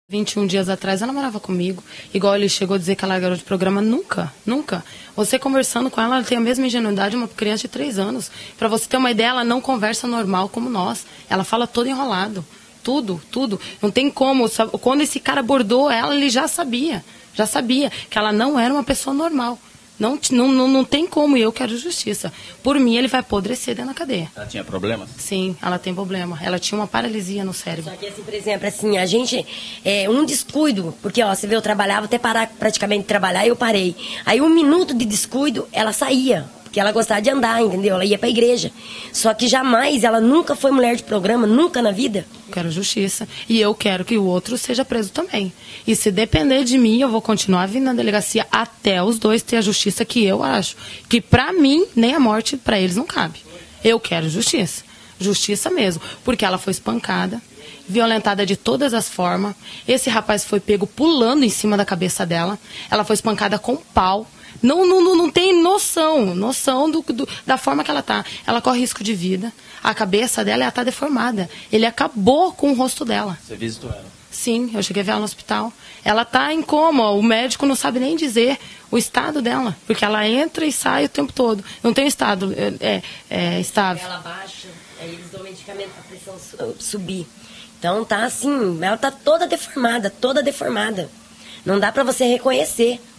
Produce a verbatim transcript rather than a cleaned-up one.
vinte e um dias atrás ela morava comigo, igual ele chegou a dizer que ela era garota de programa, nunca, nunca. Você conversando com ela, ela tem a mesma ingenuidade de uma criança de três anos. Para você ter uma ideia, ela não conversa normal como nós, ela fala todo enrolado, tudo, tudo. Não tem como, quando esse cara abordou ela, ele já sabia, já sabia que ela não era uma pessoa normal. Não, não, não, não tem como, e eu quero justiça. Por mim, ele vai apodrecer dentro da cadeia. Ela tinha problemas? Sim, ela tem problema. Ela tinha uma paralisia no cérebro. Só que, assim, por exemplo, assim, a gente, é, um descuido, porque, ó, você vê, eu trabalhava até parar praticamente de trabalhar, eu parei. Aí, um minuto de descuido, ela saía, porque ela gostava de andar, entendeu? Ela ia pra igreja. Só que jamais, ela nunca foi mulher de programa, nunca na vida. Quero justiça. E eu quero que o outro seja preso também. E se depender de mim, eu vou continuar vindo na delegacia até os dois ter a justiça que eu acho. Que pra mim, nem a morte pra eles não cabe. Eu quero justiça. Justiça mesmo. Porque ela foi espancada, violentada de todas as formas. Esse rapaz foi pego pulando em cima da cabeça dela. Ela foi espancada com pau. Não, não, não tem noção, noção do, do, da forma que ela tá. Ela corre risco de vida. A cabeça dela ela tá deformada. Ele acabou com o rosto dela. Você visitou ela? Sim, eu cheguei a ver ela no hospital. Ela tá em coma, o médico não sabe nem dizer o estado dela. Porque ela entra e sai o tempo todo. Não tem estado é, é, estável. Ela baixa, aí eles dão medicamento pra pressão subir. Então tá assim, ela tá toda deformada, toda deformada. Não dá pra você reconhecer.